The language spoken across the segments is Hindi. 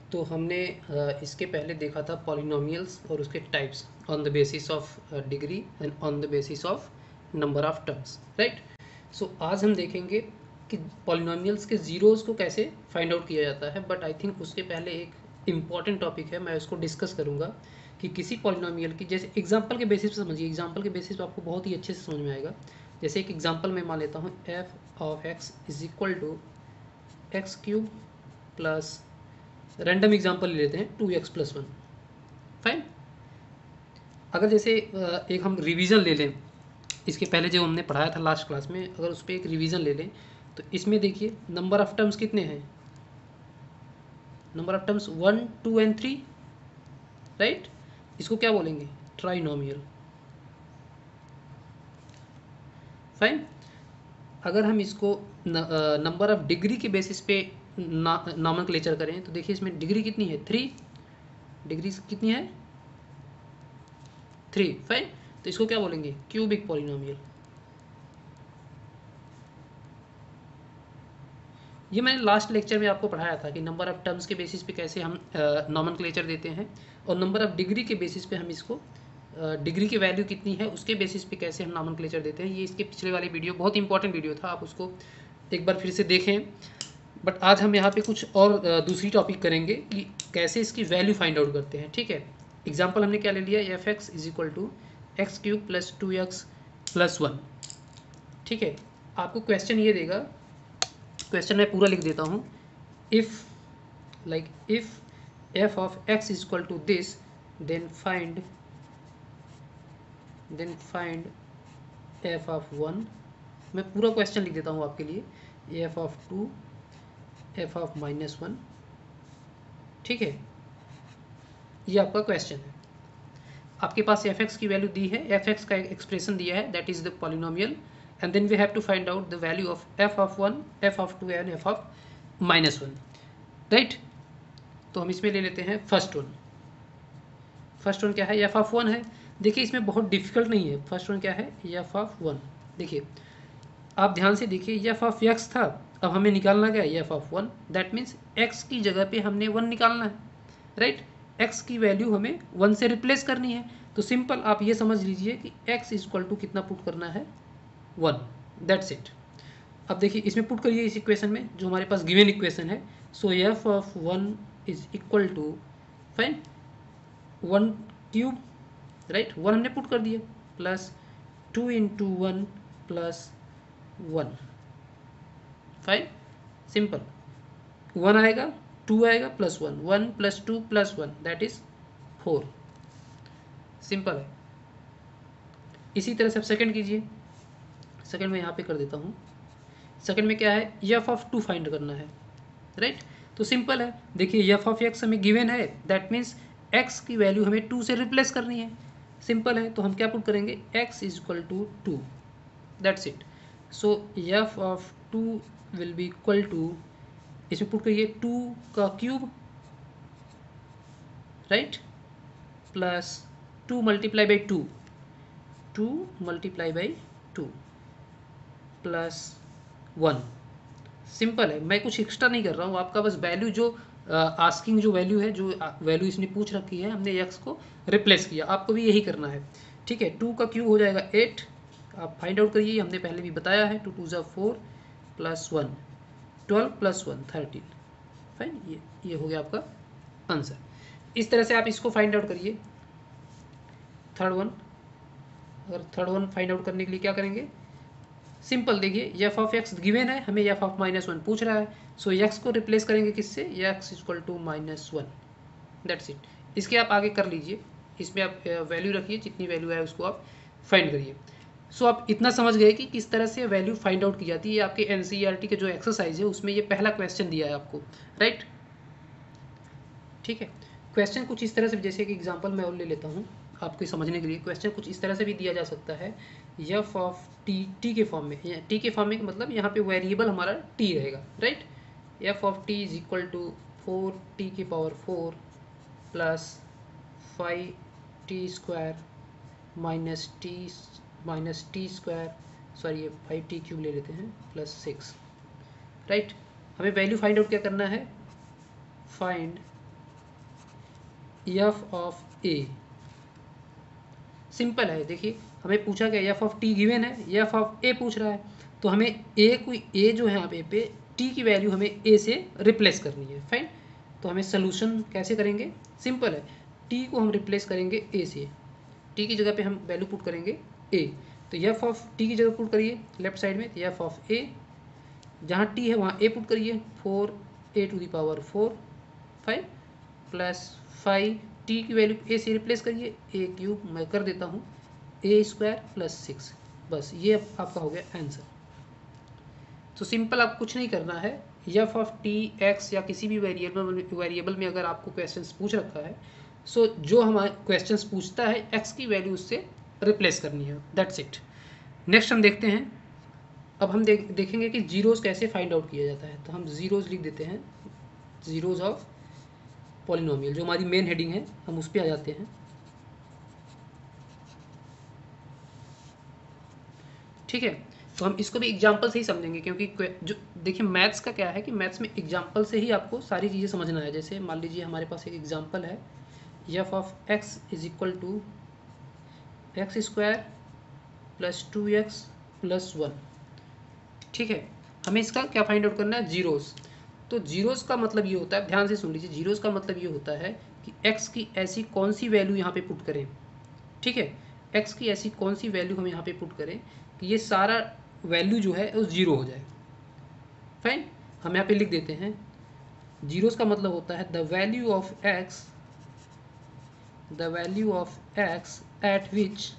तो हमने इसके पहले देखा था पॉलिनोमियल्स और उसके types on the basis of degree and on the basis of number of terms, right. So आज हम देखेंगे कि पॉलिनोमियल्स के ज़ीरोज़ को कैसे फाइंड आउट किया जाता है, बट आई थिंक उसके पहले एक इम्पॉर्टेंट टॉपिक है, मैं उसको डिस्कस करूँगा कि किसी पॉलिनोमियल की, जैसे एग्जांपल के बेसिस पे समझिए, एग्जांपल के बेसिस पे आपको बहुत ही अच्छे से समझ में आएगा। जैसे एक एग्जांपल मैं मान लेता हूँ, F of X is equal to X cube plus, random example ले लेते हैं, 2x+1। फाइन। अगर जैसे एक हम रिवीजन ले लें, इसके पहले जो हमने पढ़ाया था लास्ट क्लास में, अगर उस पर एक रिवीजन ले लें तो इसमें देखिए नंबर ऑफ टर्म्स कितने हैं, number of terms 1 2 and 3, right. इसको क्या बोलेंगे, ट्राइनोमियल। फाइन। अगर हम इसको नंबर ऑफ डिग्री के बेसिस पे नॉमेनक्लेचर करें तो देखिए इसमें डिग्री कितनी है, 3, डिग्री कितनी है, 3। फाइन। तो इसको क्या बोलेंगे, क्यूबिक पॉलिनोमियल। ये मैंने लास्ट लेक्चर में आपको पढ़ाया था कि नंबर ऑफ टर्म्स के बेसिस पे कैसे हम नॉमेनक्लेचर देते हैं, और नंबर ऑफ डिग्री के बेसिस पे हम इसको डिग्री की वैल्यू कितनी है उसके बेसिस पे कैसे हम नॉमेनक्लेचर देते हैं। ये इसके पिछले वाली वीडियो बहुत इंपॉर्टेंट वीडियो था, आप उसको एक बार फिर से देखें। बट आज हम यहाँ पे कुछ और दूसरी टॉपिक करेंगे कि कैसे इसकी वैल्यू फाइंड आउट करते हैं, ठीक है। एग्जाम्पल हमने क्या ले लिया, F X is equal to X cube plus 2x+1, ठीक है। आपको क्वेश्चन ये देगा, क्वेश्चन मैं पूरा लिख देता हूँ, if if F of X is equal to this then find F of 1। मैं पूरा क्वेश्चन लिख देता हूँ आपके लिए, एफ ऑफ 2, एफ ऑफ -1, ठीक है। ये आपका क्वेश्चन है। आपके पास एफ एक्स की वैल्यू दी है, एफ एक्स का एक एक्सप्रेशन दिया है, that is the polynomial, and then we have to find out the value of F of 1, F of 2 and F of -1, right. तो हम इसमें ले लेते हैं फर्स्ट वन। फर्स्ट वन क्या है, एफ ऑफ 1 है। देखिए इसमें बहुत डिफिकल्ट नहीं है, फर्स्ट वन क्या है, एफ ऑफ 1। देखिए आप ध्यान से देखिए, एफ ऑफ एक्स था, अब हमें निकालना क्या है, F of 1। That means X की जगह पे हमने 1 निकालना है, राइट। एक्स की वैल्यू हमें 1 से रिप्लेस करनी है। तो सिंपल आप ये समझ लीजिए कि एक्स इज इक्वल टू कितना पुट करना है, 1, दैट्स इट। अब देखिए इसमें पुट करिए इस इक्वेशन में जो हमारे पास गिवन इक्वेशन है। So F of 1 is equal to, fine, 1 cube, right, 1 हमने पुट कर दिया, plus 2 into 1 plus 1। Fine, simple. 1 आएगा, 2 आएगा, plus 1, 1 plus 2 plus 1, that is 4। Simple है। इसी तरह से आप सेकंड कीजिए, सेकंड में यहाँ पे कर देता हूँ। सेकंड में क्या है, एफ ऑफ 2 फाइंड करना है, राइट। तो सिंपल है, देखिए एफ ऑफ एक्स हमें गिवन है, दैट मीन्स एक्स की वैल्यू हमें 2 से रिप्लेस करनी है। सिंपल है, तो हम क्या पुट करेंगे, X is equal to 2, that's it. So F of 2 will be equal to, इसमें पुट करिए 2 का cube, right, plus 2 multiply by 2, 2 multiply by 2 plus 1। Simple है, मैं कुछ एक्स्ट्रा नहीं कर रहा हूँ, आपका बस वैल्यू जो आस्किंग जो वैल्यू है, जो वैल्यू इसने पूछ रखी है, हमने एक्स को रिप्लेस किया, आपको भी यही करना है, ठीक है। 2 का क्यूब हो जाएगा 8, आप फाइंड आउट करिए, हमने पहले भी बताया है, 2 2 4 प्लस 1 12 प्लस 1 13। फाइन, ये हो गया आपका आंसर। इस तरह से आप इसको फाइंड आउट करिए। थर्ड वन, अगर थर्ड वन फाइंड आउट करने के लिए क्या करेंगे, सिंपल, देखिए एफ ऑफ एक्स गिवन है, हमें एफ ऑफ -1 पूछ रहा है, सो एक्स को रिप्लेस करेंगे किससे, X equal to -1, that's it. इसके आप आगे कर लीजिए, इसमें आप वैल्यू रखिए, जितनी वैल्यू है उसको आप फाइंड करिए। सो आप इतना समझ गए कि किस तरह से वैल्यू फाइंड आउट की जाती है। आपके एनसीईआरटी के जो एक्सरसाइज है उसमें ये पहला क्वेश्चन दिया है आपको, राइट, ठीक है। क्वेश्चन कुछ इस तरह से, जैसे कि एग्जांपल मैं और ले लेता हूँ आपको समझने के लिए, क्वेश्चन कुछ इस तरह से भी दिया जा सकता है, एफ ऑफ टी के फॉर्म में, टी के फॉर्म में मतलब यहाँ पे वेरिएबल हमारा टी रहेगा, right. F of T is equal to 4t⁴ plus 5t² minus T square, sorry ये 5t³ ले लेते हैं, प्लस 6, राइट। हमें वैल्यू फाइंड आउट क्या करना है, find F of A. Simple है, देखिए हमें पूछा गया एफ ऑफ टी गिवन है, एफ ऑफ ए पूछ रहा है, तो हमें ए जो है यहाँ पे टी की वैल्यू हमें ए से रिप्लेस करनी है। फाइन, तो हमें सोल्यूशन कैसे करेंगे, सिंपल है, टी को हम रिप्लेस करेंगे ए से, टी की जगह पे हम वैल्यू पुट करेंगे ए, तो एफ ऑफ टी की जगह पुट करिए लेफ्ट साइड में, तो एफ ऑफ ए, जहाँ टी है वहाँ ए पुट करिए, 4a⁴ 5 प्लस 5 टी की वैल्यू ए से रिप्लेस करिए, a³ मैं कर देता हूँ a² + 6, बस ये आपका हो गया आंसर। तो सिंपल, आप कुछ नहीं करना है, एफ ऑफ टी एक्स या किसी भी वेरिएबल में अगर आपको क्वेश्चंस पूछ रखा है, सो जो हमारे क्वेश्चंस पूछता है एक्स की वैल्यू उससे रिप्लेस करनी है, दैट्स इट। नेक्स्ट हम देखते हैं, अब हम देखेंगे कि जीरोज़ कैसे फाइंड आउट किया जाता है। तो हम जीरोज़ लिख देते हैं, जीरोज़ ऑफ पॉलिनोमियल, जो हमारी मेन हेडिंग है, हम उस पर आ जाते हैं। ठीक है, तो हम इसको भी एग्जाम्पल से ही समझेंगे, क्योंकि जो देखिए मैथ्स का क्या है कि मैथ्स में एग्जाम्पल से ही आपको सारी चीज़ें समझना है। जैसे मान लीजिए हमारे पास एक एग्जाम्पल है, F of X is equal to x² + 2x + 1। ठीक है, हमें इसका क्या फाइंड आउट करना है, जीरोज़। तो जीरोज़ का मतलब ये होता है, ध्यान से सुन लीजिए, जीरोज़ का मतलब ये होता है कि x की ऐसी कौन सी वैल्यू यहाँ पे पुट करें। ठीक है, x की ऐसी कौन सी वैल्यू हम यहाँ पे पुट करें कि ये सारा वैल्यू जो है वो जीरो हो जाए। फाइन, हम यहाँ पे लिख देते हैं, जीरोज़ का मतलब होता है the value of x at which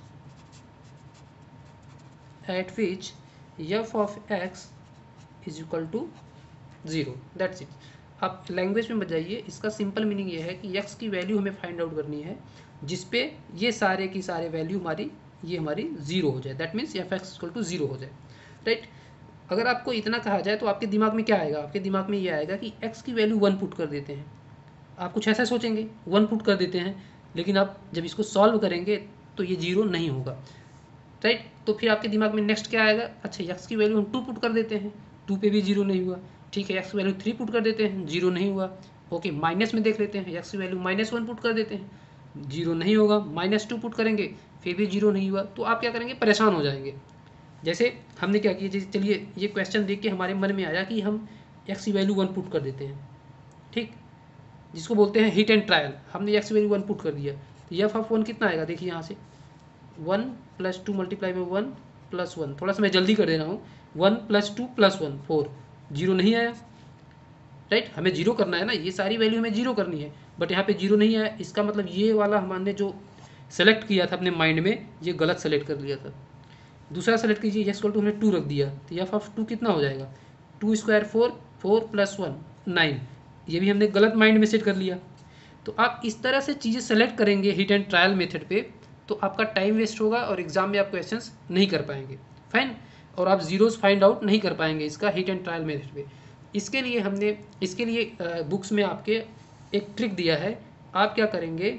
f of x is equal to 0, that's it. आप लैंग्वेज में बताइए, इसका सिंपल मीनिंग ये है कि x की वैल्यू हमें फाइंड आउट करनी है जिसपे ये सारे की सारे वैल्यू हमारी जीरो हो जाए, that means F X equal to 0 हो जाए, राइट। अगर आपको इतना कहा जाए तो आपके दिमाग में क्या आएगा, आपके दिमाग में ये आएगा कि x की वैल्यू 1 पुट कर देते हैं। आप कुछ ऐसा सोचेंगे, 1 पुट कर देते हैं, लेकिन आप जब इसको सॉल्व करेंगे तो ये 0 नहीं होगा, राइट। तो फिर आपके दिमाग में नेक्स्ट क्या आएगा, अच्छा x की वैल्यू हम 2 पुट कर देते हैं, 2 पे भी 0 नहीं हुआ, ठीक है। x की वैल्यू 3 पुट कर देते हैं, 0 नहीं हुआ, ओके। माइनस में देख लेते हैं, x की वैल्यू -1 पुट कर देते हैं, 0 नहीं होगा, -2 पुट करेंगे फिर भी 0 नहीं हुआ, तो आप क्या करेंगे, परेशान हो जाएंगे। जैसे हमने क्या किया, जैसे चलिए ये क्वेश्चन देख के हमारे मन में आया कि हम x की वैल्यू 1 पुट कर देते हैं, ठीक, जिसको बोलते हैं हिट एंड ट्रायल। हमने x की वैल्यू 1 पुट कर दिया, तो एफ ऑफ 1 कितना आएगा, देखिए यहाँ से 1 + 2 मल्टीप्लाई में 1 + 1, थोड़ा सा मैं जल्दी कर दे रहा हूँ, 1 + 2 + 1 4, 0 नहीं आया, राइट। हमें 0 करना है ना, ये सारी वैल्यू हमें 0 करनी है, बट यहाँ पे 0 नहीं आया, इसका मतलब ये वाला हमने जो सेलेक्ट किया था अपने माइंड में, ये गलत सेलेक्ट कर लिया था। दूसरा सेलेक्ट कीजिए, एक्स इक्वल टू हमने 2 रख दिया, तो एफ ऑफ 2 कितना हो जाएगा, 2² 4, 4 + 1 9, ये भी हमने गलत माइंड में सेट कर लिया। तो आप इस तरह से चीज़ें सेलेक्ट करेंगे हिट एंड ट्रायल मेथड पे, तो आपका टाइम वेस्ट होगा और एग्जाम में आप क्वेश्चंस नहीं कर पाएंगे, फाइन, और आप जीरोस फाइंड आउट नहीं कर पाएंगे इसका हिट एंड ट्रायल मेथड पे। इसके लिए बुक्स में आपके एक ट्रिक दिया है, आप क्या करेंगे,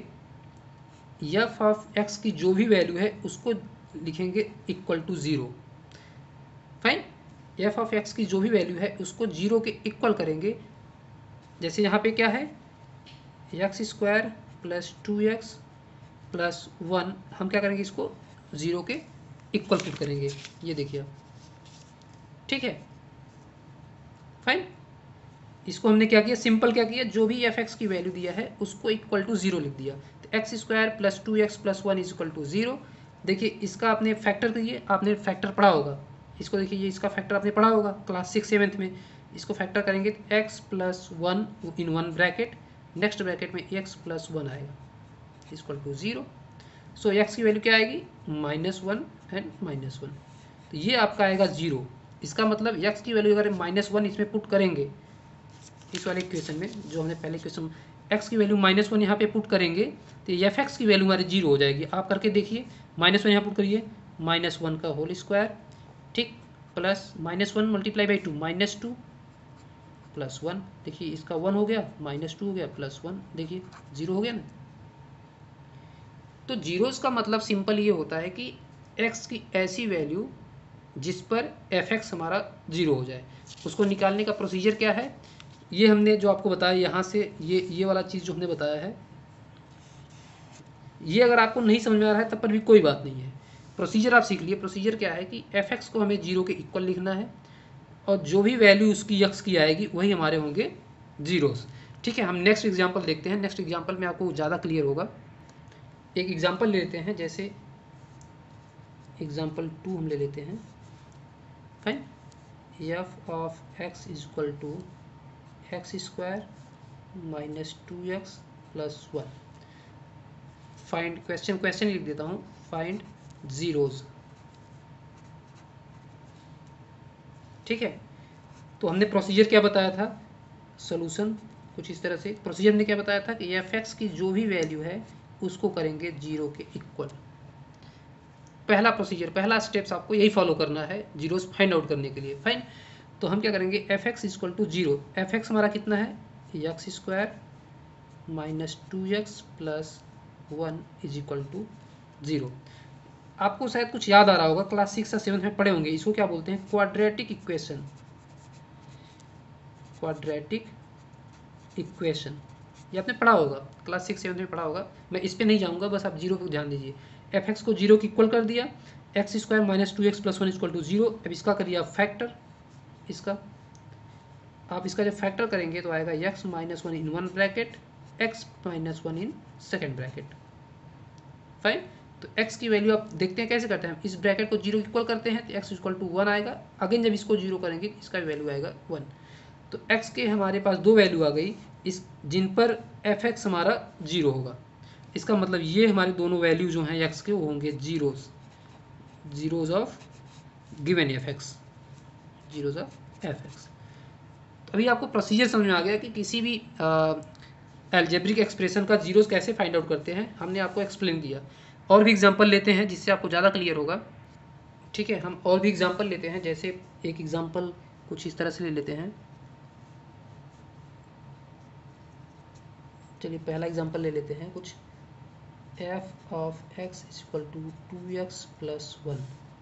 एफ ऑफ एक्स की जो भी वैल्यू है उसको लिखेंगे equal to 0, fine. F of X की जो भी वैल्यू है उसको 0 के इक्वल करेंगे। जैसे यहाँ पे क्या है, x² + 2x + 1, हम क्या करेंगे, इसको 0 के इक्वल पुट करेंगे, ये देखिए आप, ठीक है, फाइन। इसको हमने क्या किया, सिंपल क्या किया, जो भी f(x) की वैल्यू दिया है उसको इक्वल टू 0 लिख दिया, तो x² + 2x + 1 is equal to 0। देखिए इसका आपने फैक्टर करिए, आपने फैक्टर पढ़ा होगा, इसको देखिए, ये इसका फैक्टर आपने पढ़ा होगा क्लास 6-7 में। इसको फैक्टर करेंगे तो x + 1 in 1 bracket, next bracket में x + 1 आएगा इक्वल टू 0। सो x की वैल्यू क्या आएगी, -1 एंड -1, तो ये आपका आएगा 0। इसका मतलब x की वैल्यू अगर -1 इसमें पुट करेंगे, इस वाले इक्वेशन में जो हमने पहले क्वेश्चन, x की वैल्यू -1 यहाँ पे पुट करेंगे तो एफ एक्स की वैल्यू हमारी 0 हो जाएगी। आप करके देखिए, -1 यहाँ पुट करिए, -1 का होल स्क्वायर, ठीक, प्लस -1 मल्टीप्लाई बाई 2 -2 + 1, देखिए इसका 1 हो गया, -2 हो गया, +1, देखिए 0 हो गया ना। तो जीरोस का मतलब सिंपल ये होता है कि x की ऐसी वैल्यू जिस पर एफ एक्स हमारा 0 हो जाए, उसको निकालने का प्रोसीजर क्या है, ये हमने जो आपको बताया यहाँ से, ये वाला चीज़ जो हमने बताया है, ये अगर आपको नहीं समझ में आ रहा है तब पर भी कोई बात नहीं है, प्रोसीजर आप सीख लिए। प्रोसीजर क्या है कि एफ एक्स को हमें 0 के इक्वल लिखना है और जो भी वैल्यू उसकी यक्स की आएगी वही हमारे होंगे जीरोस। ठीक है, हम नेक्स्ट एग्जांपल देखते हैं। नेक्स्ट एग्जांपल में आपको ज़्यादा क्लियर होगा। एक एग्जांपल ले लेते हैं, जैसे एग्जांपल 2 हम ले लेते हैं। Fine, F of X is equal to X square minus 2x plus 1। Find question लिख देता हूँ, फाइंड जीरोज। ठीक है, तो हमने प्रोसीजर क्या बताया था, सॉल्यूशन कुछ इस तरह से। प्रोसीजर ने क्या बताया था कि एफ एक्स की जो भी वैल्यू है उसको करेंगे 0 के इक्वल। पहला प्रोसीजर, पहला स्टेप्स आपको यही फॉलो करना है जीरोस फाइंड आउट करने के लिए। फाइन, तो हम क्या करेंगे, F X equal to 0। F X हमारा कितना है, X square minus 2x plus 1 is equal to 0। आपको शायद कुछ याद आ रहा होगा, क्लास 6 या 7 में पढ़े होंगे, इसको क्या बोलते हैं, क्वाड्रेटिक इक्वेशन। क्वाड्रेटिक इक्वेशन ये आपने पढ़ा होगा, क्लास 6 7 में पढ़ा होगा। मैं इस पर नहीं जाऊँगा, बस आप 0 को ध्यान दीजिए। एफ एक्स को 0 की इक्वल कर दिया, X square minus 2x plus 1 equal to 0। अब इसका करिए आप फैक्टर, इसका आप इसका जब फैक्टर करेंगे तो आएगा x minus 1 in one bracket, x minus 1 in second bracket. Fine, तो x की वैल्यू आप देखते हैं कैसे करते हैं, इस ब्रैकेट को 0 इक्वल करते हैं तो x इक्वल टू 1 आएगा। अगेन जब इसको 0 करेंगे इसका वैल्यू आएगा 1। तो x के हमारे पास दो वैल्यू आ गई इस, जिन पर एफ एक्स हमारा 0 होगा। इसका मतलब ये हमारे दोनों वैल्यू जो हैं x के वो होंगे zeros of given F X, zeros of F X. तो अभी आपको प्रोसीजर समझ में आ गया कि किसी भी एल्जेब्रिक एक्सप्रेशन का जीरोस कैसे फाइंड आउट करते हैं, हमने आपको एक्सप्लेन किया। और भी एग्जांपल लेते हैं जिससे आपको ज़्यादा क्लियर होगा। ठीक है, हम और भी एग्जांपल लेते हैं, जैसे एक एग्जांपल कुछ इस तरह से ले लेते हैं। चलिए पहला एग्जांपल ले लेते हैं कुछ, F of X is equal to 2x plus 1।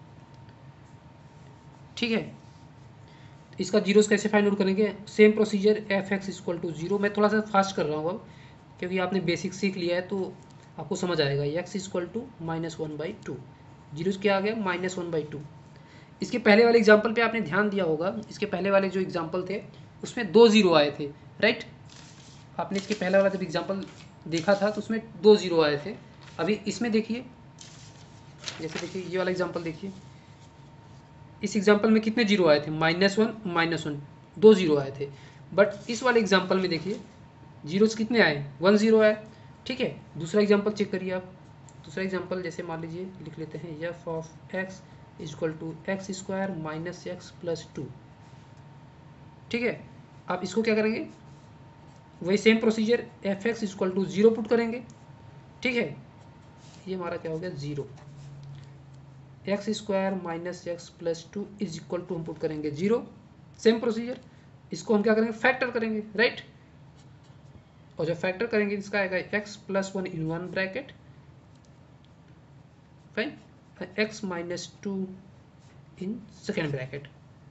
ठीक है, इसका जीरोस कैसे फाइंड आउट करेंगे, same procedure, F X equal to 0। मैं थोड़ा सा फास्ट कर रहा हूँ अब, क्योंकि आपने बेसिक सीख लिया है तो आपको समझ आएगा। X equal to minus 1/2, zeros क्या आ गया, माइनस 1/2। इसके पहले वाले एग्जाम्पल पे आपने ध्यान दिया होगा, इसके पहले वाले जो एग्जाम्पल थे उसमें 2 0 आए थे, राइट। आपने इसके पहले वाला जब एग्जाम्पल देखा था तो उसमें 2 0 आए थे। अभी इसमें देखिए, जैसे देखिए ये वाला एग्जाम्पल देखिए, इस एग्जाम्पल में कितने जीरो आए थे, -1 2 जीरो आए थे। बट इस वाले एग्जाम्पल में देखिए जीरोस कितने आए, 1 0 आए। ठीक है, दूसरा एग्जाम्पल चेक करिए आप। दूसरा एग्जाम्पल जैसे मान लीजिए लिख लेते हैं, F of X is equal to X square minus X plus 2। ठीक है, आप इसको क्या करेंगे, वही same procedure, F X is equal to 0 put करेंगे। ठीक है, ये हमारा क्या हो गया 0, X square minus X plus 2 is equal to हम पुट करेंगे 0। सेम प्रोसीजर, इसको हम क्या करेंगे, फैक्टर करेंगे, राइट। और जब फैक्टर करेंगे इसका आएगा x plus 1 in one bracket, fine, x minus 2 in second bracket.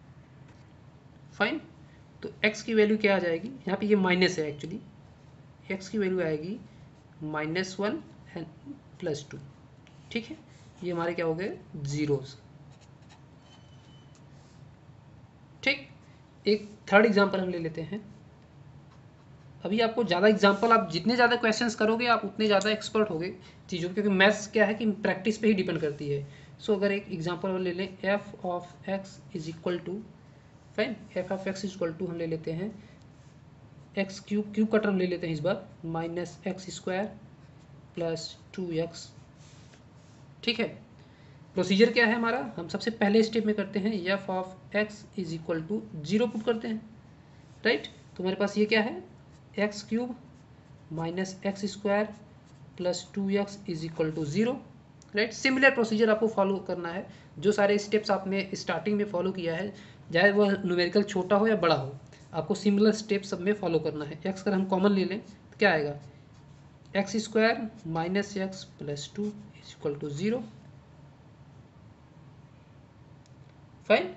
Fine, तो x की वैल्यू क्या आ जाएगी, यहाँ पे ये माइनस है एक्चुअली, x की वैल्यू आएगी -1 एंड प्लस 2। ठीक है, ये हमारे क्या हो गए, जीरोस। ठीक, एक थर्ड एग्जांपल हम ले लेते हैं। अभी आपको ज़्यादा एग्जांपल, आप जितने ज़्यादा क्वेश्चंस करोगे आप उतने ज़्यादा एक्सपर्ट होगे चीज़ों, क्योंकि मैथ्स क्या है कि प्रैक्टिस पे ही डिपेंड करती है। सो अगर एक एग्जांपल ले लें, F of X is equal to, fine, F of X is equal to हम ले लेते हैं एक्स क्यूब, क्यूब का टर्म ले लेते हैं इस बार, minus X square plus 2x। ठीक है, प्रोसीजर क्या है हमारा, हम सबसे पहले स्टेप में करते हैं F of X is equal to 0 put करते हैं, राइट। तो हमारे पास ये क्या है, X cube minus X square plus 2x is equal to 0, right. Similar procedure आपको फॉलो करना है, जो सारे स्टेप्स आपने स्टार्टिंग में फॉलो किया है, चाहे वह न्यूमेरिकल छोटा हो या बड़ा हो, आपको सिमिलर स्टेप सब में फॉलो करना है। एक्स अगर हम कॉमन ले लें तो क्या आएगा, X square minus X plus 2 is equal to 0। Fine,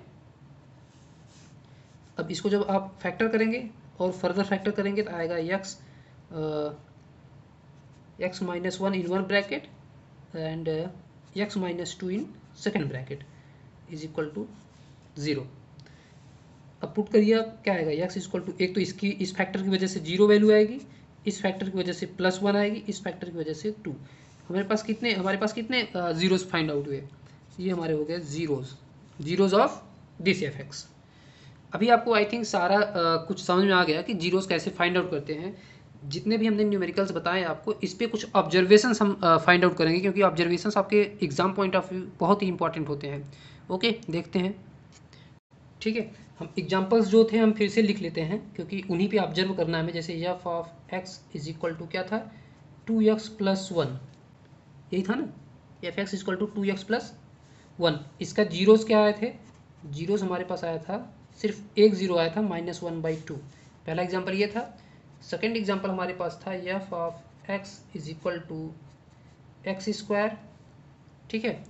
अब इसको जब आप फैक्टर करेंगे और फर्दर फैक्टर करेंगे तो आएगा X x minus 1 in one bracket and x minus 2 in second bracket is equal to 0। अब पुट करिए, अब क्या आएगा, x इक्वल टू, एक तो इसकी इस फैक्टर की वजह से 0 वैल्यू आएगी, इस फैक्टर की वजह से +1 आएगी, इस फैक्टर की वजह से 2। हमारे पास कितने जीरोस फाइंड आउट हुए, ये हमारे हो गए जीरोस ऑफ दिस fx। अभी आपको आई थिंक सारा कुछ समझ में आ गया कि जीरोस कैसे फाइंड आउट करते हैं। जितने भी हमने न्यूमेरिकल्स बताए आपको, इस पे कुछ ऑब्जर्वेशंस हम फाइंड आउट करेंगे, क्योंकि ऑब्जर्वेशंस आपके एग्जाम पॉइंट ऑफ व्यू बहुत ही इंपॉर्टेंट होते हैं। ओके, देखते हैं। ठीक है, हम एग्जाम्पल्स जो थे हम फिर से लिख लेते हैं, क्योंकि उन्हीं पे ऑब्जर्व करना है हमें। जैसे F of X is equal to क्या था, 2x + 1, यही था ना, F X equal to 2x + 1। इसका जीरोस क्या आए थे, जीरोस हमारे पास आया था, सिर्फ एक जीरो आया था, -1/2। पहला एग्जाम्पल ये था। सेकेंड एग्जाम्पल हमारे पास था F of X is equal to x²। ठीक है,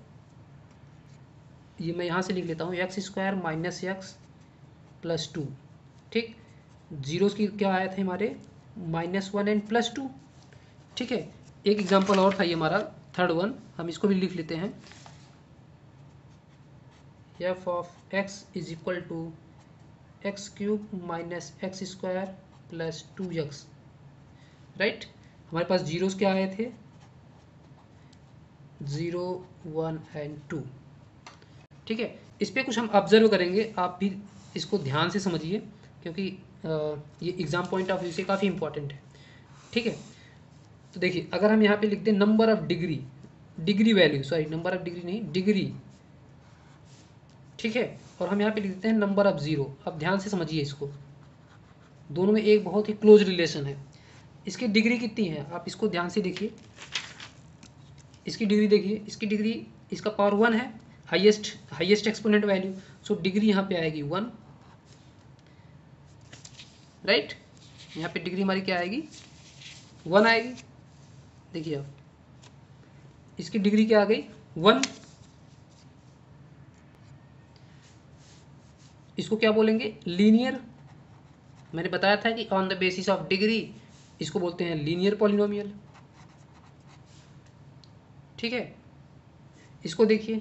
ये मैं यहाँ से लिख लेता हूँ, x² - x + 2। ठीक, जीरोस की क्या आए थे हमारे, -1 एंड +2। ठीक है, एक एग्जाम्पल और था ये हमारा थर्ड वन, हम इसको भी लिख लेते हैं। F of X is equal to x³ - x² + 2x। Right, हमारे पास जीरोस क्या आए थे, 0, 1 एंड 2। ठीक है, इस पर कुछ हम ऑब्जर्व करेंगे, आप भी इसको ध्यान से समझिए, क्योंकि ये एग्जाम पॉइंट ऑफ व्यू से काफ़ी इंपॉर्टेंट है। ठीक है, तो देखिए, अगर हम यहाँ पे लिखते हैं number of degree value, sorry number of degree नहीं, डिग्री। ठीक है, और हम यहाँ पे लिख देते हैं नंबर ऑफ जीरो। अब ध्यान से समझिए इसको, दोनों में एक बहुत ही क्लोज रिलेशन है। इसकी डिग्री कितनी है, आप इसको ध्यान से देखिए, इसकी डिग्री देखिए, इसकी डिग्री, इसका पावर 1 है, highest exponent value, so degree यहाँ पे आएगी 1। राइट, यहाँ पे डिग्री हमारी क्या आएगी, 1 आएगी। देखिए आप, इसकी डिग्री क्या आ गई, 1। इसको क्या बोलेंगे, लीनियर। मैंने बताया था कि on the basis of degree इसको बोलते हैं लीनियर पॉलिनोमियल। ठीक है, इसको देखिए,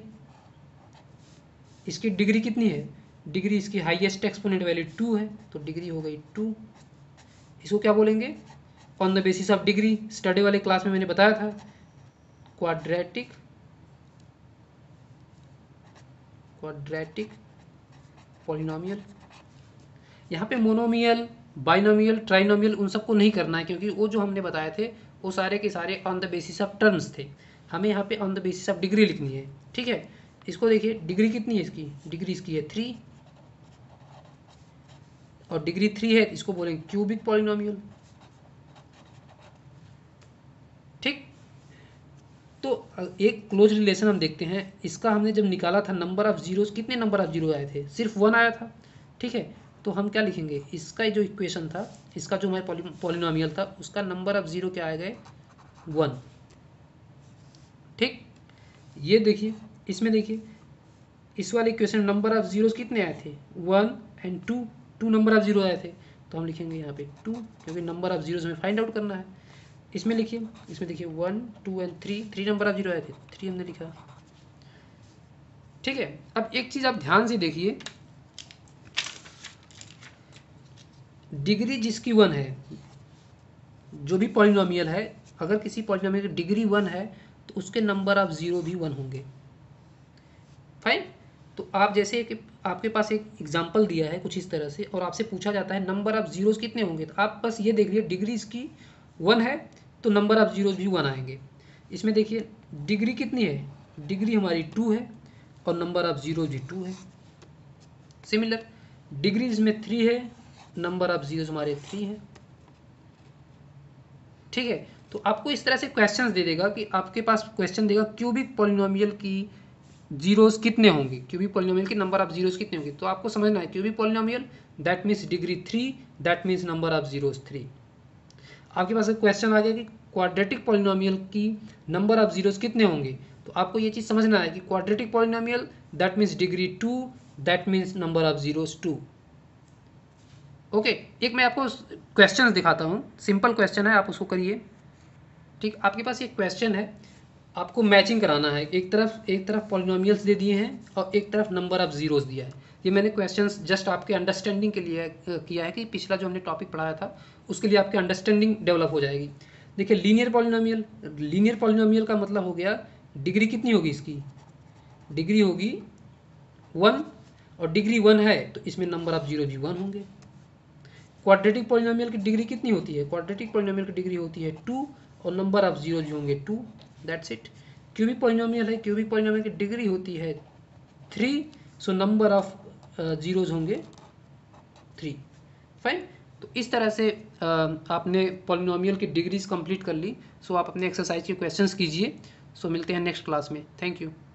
इसकी डिग्री कितनी है, डिग्री इसकी हाईएस्ट एक्सपोनेंट वैल्यू 2 है, तो डिग्री हो गई 2। इसको क्या बोलेंगे, on the basis of degree, study वाले क्लास में मैंने बताया था, क्वाड्रेटिक पॉलिनोमियल। यहाँ पे मोनोमियल, बाइनोमियल, ट्राइनोमियल उन सबको नहीं करना है, क्योंकि वो जो हमने बताए थे वो सारे के सारे on the basis of terms थे। हमें यहाँ पे on the basis of degree लिखनी है। ठीक है, इसको देखिए, डिग्री कितनी है इसकी, डिग्री इसकी है 3, और डिग्री 3 है, इसको बोलेंगे क्यूबिक पॉलिनोमियल। ठीक, तो एक क्लोज रिलेशन हम देखते हैं, इसका हमने जब निकाला था नंबर ऑफ जीरोस, कितने नंबर ऑफ जीरो आए थे, सिर्फ 1 आया था। ठीक है, तो हम क्या लिखेंगे, इसका जो इक्वेशन था, इसका जो हमारे पॉलिनोमियल था, उसका नंबर ऑफ जीरो क्या आ गए, 1। ठीक, ये देखिए, इसमें देखिए, इस वाले इक्वेशन में नंबर ऑफ जीरोस कितने आए थे, 1 एंड 2 नंबर ऑफ जीरो आए थे, तो हम लिखेंगे यहाँ पे 2, क्योंकि नंबर ऑफ जीरोस हमें फाइंड आउट करना है। इसमें लिखिए, इसमें देखिए 1, 2 एंड 3 नंबर ऑफ जीरो आए थे, 3 हमने लिखा। ठीक है, अब एक चीज आप ध्यान से देखिए, डिग्री जिसकी 1 है, जो भी पॉलिनोमियल है, अगर किसी पॉलिनोमियल की डिग्री 1 है तो उसके नंबर ऑफ जीरो भी 1 होंगे। फाइन, तो आप जैसे कि आपके पास एक एग्जांपल दिया है कुछ इस तरह से, और आपसे पूछा जाता है नंबर ऑफ जीरोस कितने होंगे, तो आप बस ये देख लीजिए, डिग्री इसकी 1 है तो नंबर ऑफ जीरोस भी 1 आएंगे। इसमें देखिए, डिग्री कितनी है, डिग्री हमारी 2 है, और नंबर ऑफ जीरोस भी 2 है। सिमिलर, डिग्री इसमें 3 है, नंबर ऑफ जीरोस हमारे 3 है। ठीक है, तो आपको इस तरह से क्वेश्चंस दे देगा, कि आपके पास क्वेश्चन देगा क्यूबिक पॉलिनोमियल की जीरोस कितने होंगे, क्यूबिक पॉलिनोमियल के नंबर ऑफ जीरोस कितने होंगे, तो आपको समझना है cubic polynomial that means degree 3, that means number of zeros 3। आपके पास एक क्वेश्चन आ गया कि क्वाड्रेटिक पॉलिनोमियल की नंबर ऑफ जीरोस कितने होंगे, तो आपको ये चीज़ समझना है कि quadratic polynomial that means degree 2, that means number of zeros 2। Okay, एक मैं आपको क्वेश्चन दिखाता हूँ, सिंपल क्वेश्चन है, आप उसको करिए। ठीक, आपके पास एक क्वेश्चन है, आपको मैचिंग कराना है, एक तरफ पॉलिनोमियल्स दे दिए हैं और एक तरफ नंबर ऑफ जीरोस दिया है। ये मैंने क्वेश्चंस जस्ट आपके अंडरस्टैंडिंग के लिए किया है कि पिछला जो हमने टॉपिक पढ़ाया था उसके लिए आपकी अंडरस्टैंडिंग डेवलप हो जाएगी। देखिए लीनियर पॉलिनोमियल का मतलब हो गया डिग्री कितनी होगी इसकी, डिग्री होगी 1 और डिग्री 1 है तो इसमें नंबर ऑफ जीरो भी 1 होंगे। क्वाड्रेटिक पॉलिनोमियल की डिग्री कितनी होती है, क्वाड्रेटिक पॉलिनोमियल की डिग्री होती है 2 और नंबर ऑफ जीरो जो होंगे 2, दैट्स इट। क्यूबिक पॉलिनोमियल है, क्यूबिक पॉलिनोमियल की डिग्री होती है 3, सो नंबर ऑफ जीरोज होंगे 3, फाइन। तो इस तरह से आपने पॉलिनोमियल की डिग्रीज कंप्लीट कर ली। सो आप अपने एक्सरसाइज के क्वेश्चंस कीजिए। सो मिलते हैं नेक्स्ट क्लास में, थैंक यू।